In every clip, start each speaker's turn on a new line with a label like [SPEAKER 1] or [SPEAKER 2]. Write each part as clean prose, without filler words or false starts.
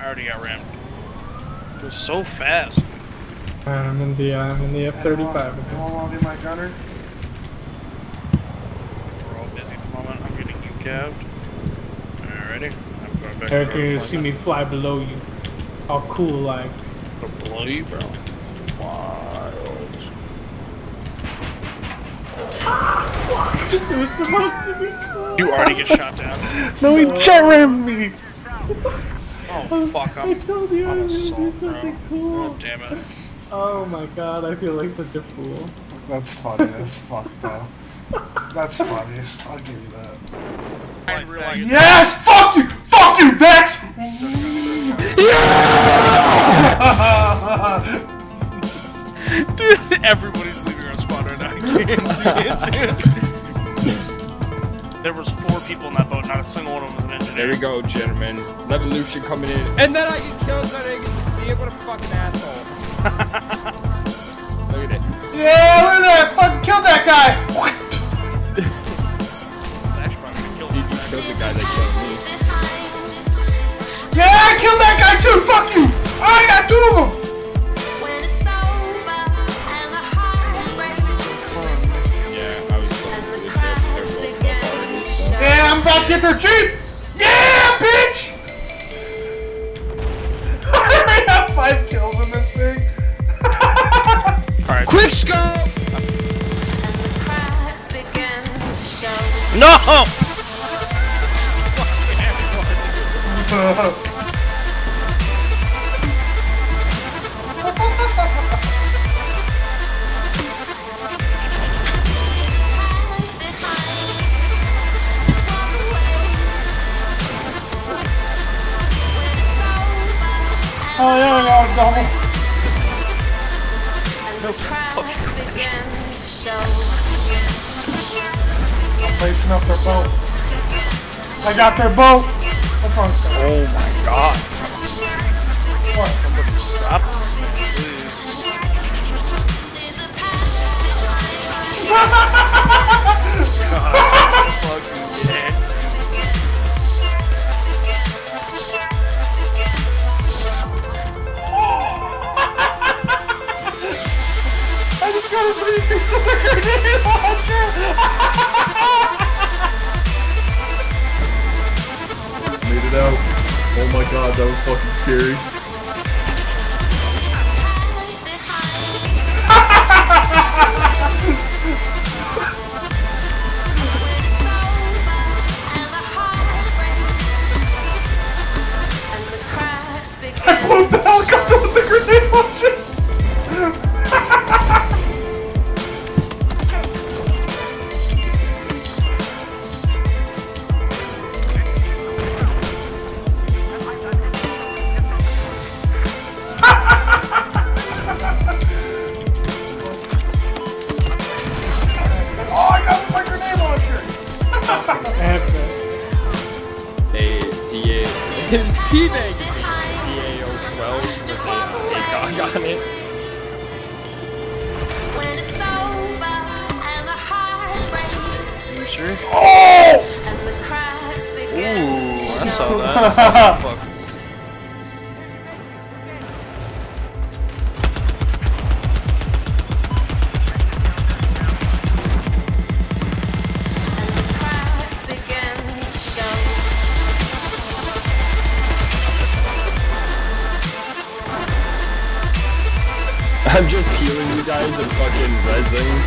[SPEAKER 1] I already got rammed. It was so fast.
[SPEAKER 2] I'm in the F-35.
[SPEAKER 3] Anyone want to be my gunner?
[SPEAKER 1] We're all busy at the moment. I'm getting you cabbed. Alrighty. I'm going back.
[SPEAKER 2] Eric, you're gonna see me fly below you. All cool like.
[SPEAKER 1] Below you, bro. Wild.
[SPEAKER 2] It was supposed to be cool.
[SPEAKER 1] You already get shot down.
[SPEAKER 2] No, he chat rammed me.
[SPEAKER 1] Oh fuck!
[SPEAKER 2] I told you I was gonna do
[SPEAKER 1] assault, bro.
[SPEAKER 2] something cool.
[SPEAKER 1] Oh damn it!
[SPEAKER 2] Oh my god, I feel like such a fool.
[SPEAKER 3] That's funny as fuck, though. That's funny. I'll give you that. Yes! Fuck you! Fuck you, Vex!
[SPEAKER 1] Dude, everybody's leaving our spawn right now. I can't do it, dude. There was 4 people in that boat, not a single one of them was an engineer.
[SPEAKER 4] There we go, gentlemen. Revolution coming in. And then I get killed so I didn't get to see it. What a fucking asshole. Look at it.
[SPEAKER 3] Yeah, look at that! Fucking kill that guy!
[SPEAKER 1] Actually, probably gonna kill
[SPEAKER 4] You
[SPEAKER 1] him.
[SPEAKER 4] killed the guy that killed me.
[SPEAKER 3] Yeah, I killed that guy too! Fuck you! I got 2 of them!
[SPEAKER 4] Yeah, I was going to the ship.
[SPEAKER 3] Yeah, I'm about to get their Jeep! Yeah, bitch! I already have 5 kills in this thing.
[SPEAKER 1] Alright.
[SPEAKER 4] Quick scope!
[SPEAKER 1] No!
[SPEAKER 3] Oh, yeah, we got a double. I'm placing up their boat. I got their boat. What's wrong with that?
[SPEAKER 1] Oh my god.
[SPEAKER 3] What?
[SPEAKER 1] Somebody stop this man, please. God, fucking dick.
[SPEAKER 3] I just got a 3-piece of the grenade launcher!
[SPEAKER 5] Made it out. Oh my god, that was fucking scary.
[SPEAKER 3] I blew up the helicopter with the grenade launcher! Oh, I got my grenade launcher!
[SPEAKER 4] Teabag DAO12 with a dog on it.
[SPEAKER 1] You sure?
[SPEAKER 3] Oh!
[SPEAKER 1] Ooh, I saw that. Fuck.
[SPEAKER 4] I'm just healing you guys and fucking rezzing.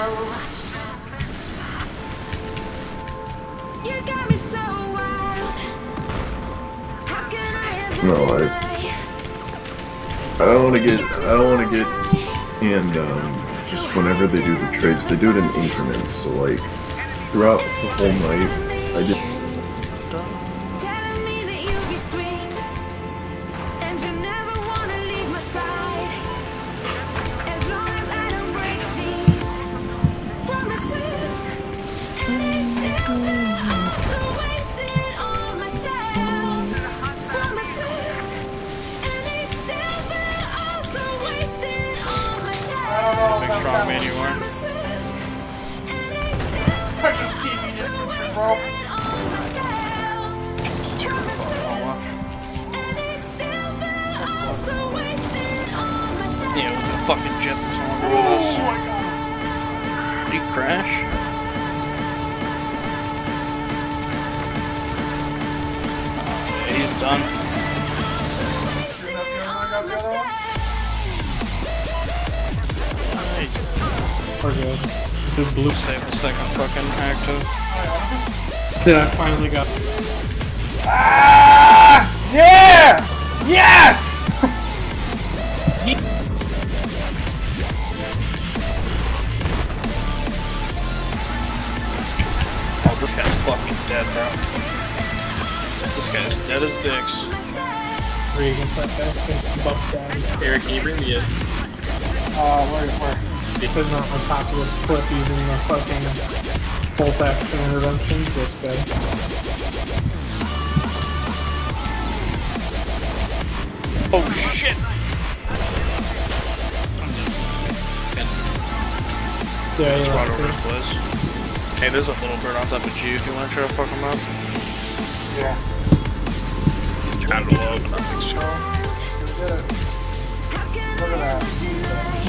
[SPEAKER 6] You got me so wild. How can I ever
[SPEAKER 5] No, I don't want to get, and just whenever they do the trades, they do it in increments. So like throughout the whole night, I did.
[SPEAKER 6] telling me that you'll be sweet, and you never wanna leave my side. As long as I don't break these promises, and they still feel so wasted on myself. Promises, and they still feel so wasted on myself.
[SPEAKER 1] Big strong man you are.
[SPEAKER 3] I just TV'd infantry, bro.
[SPEAKER 1] Yeah, it was a fucking jet that's no longer with us. Did he crash? Yeah, he's done.
[SPEAKER 2] We're good. The blue
[SPEAKER 1] Save the second fucking active.
[SPEAKER 2] that I finally got.
[SPEAKER 3] Ah! Yeah! Yes!
[SPEAKER 1] Oh, this guy's fucking dead, bro. This guy's dead as dicks.
[SPEAKER 2] Regan, that buff down.
[SPEAKER 4] Eric, can you bring me in?
[SPEAKER 3] Where?
[SPEAKER 2] Sitting on top of this cliff using the fucking bolt action intervention. This guy.
[SPEAKER 1] Oh shit!
[SPEAKER 2] Yeah,
[SPEAKER 1] Squad orders, please. Hey, there's a little bird on top of G if you want to try to fuck him up.
[SPEAKER 3] Yeah.
[SPEAKER 1] He's kinda low, but nothing strong.
[SPEAKER 3] Look at that.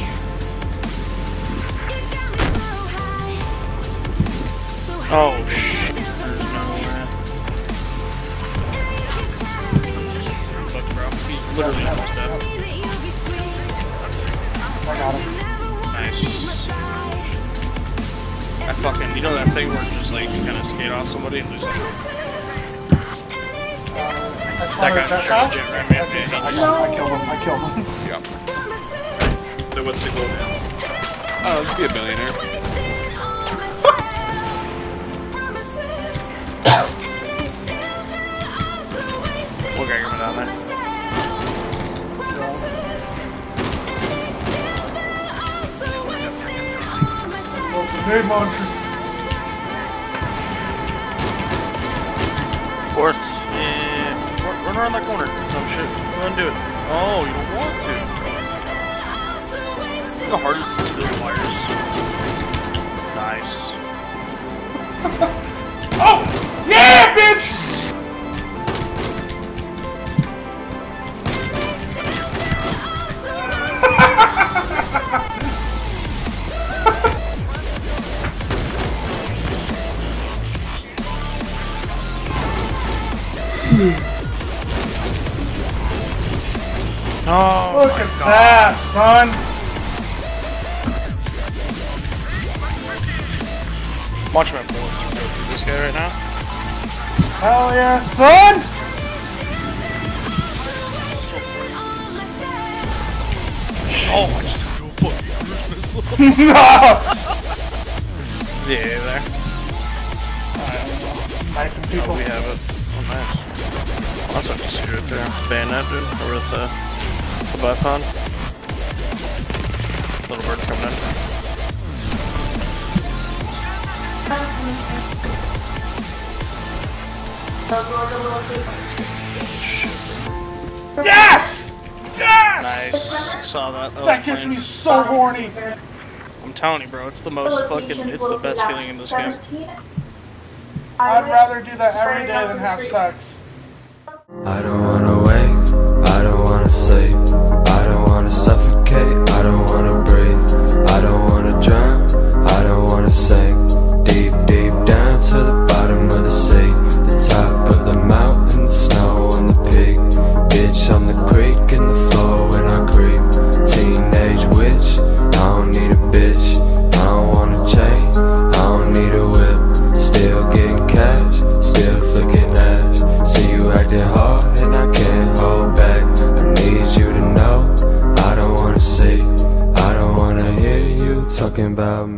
[SPEAKER 1] Oh shit, there's no way. Look, bro, he's literally almost dead.
[SPEAKER 3] I got him.
[SPEAKER 1] Nice. I fucking, you know that thing where you just like, you kinda skate off somebody and just like... That guy just tried to jet ram me.
[SPEAKER 3] I killed him.
[SPEAKER 4] Yeah. So what's the goal now? Oh, let's be a billionaire.
[SPEAKER 1] We'll get him down there.
[SPEAKER 3] Grenade launcher.
[SPEAKER 1] Of course. Yeah. Run around that corner. Some shit. Go and do it. Oh, you don't want to. Look how hard it is to see those wires. Nice.
[SPEAKER 3] Oh! Yeah, bitch!
[SPEAKER 1] Oh,
[SPEAKER 3] look at that, son!
[SPEAKER 1] Watch my bullets go through this guy right now.
[SPEAKER 3] Hell yeah, son!
[SPEAKER 1] Oh, I just threw a fucking cruise missile.
[SPEAKER 3] No!
[SPEAKER 1] Yeah, there.
[SPEAKER 3] Knifing
[SPEAKER 1] Oh,
[SPEAKER 3] people.
[SPEAKER 1] we have it. Oh, nice. Oh, that's what you see right there. Bayonet, dude. Or with the bipod. Little bird's coming in. This guy's dead as shit, bro.
[SPEAKER 3] Yes! Yes!
[SPEAKER 1] Nice. Saw that.
[SPEAKER 3] That gets me so horny.
[SPEAKER 1] I'm telling you, bro. It's the most fucking. It's the best feeling in this game.
[SPEAKER 3] I'd rather do that every day than have sex.
[SPEAKER 7] I don't wanna wake, I don't wanna sleep, I don't wanna suffocate, I don't wanna breathe, I don't wanna drown, I don't wanna sink deep, deep down to the bottom of the sea, the top of the mountain, the snow on the peak, bitch on the creek and the floor when I creep, teenage witch, I don't need a bitch, I don't wanna change. about me.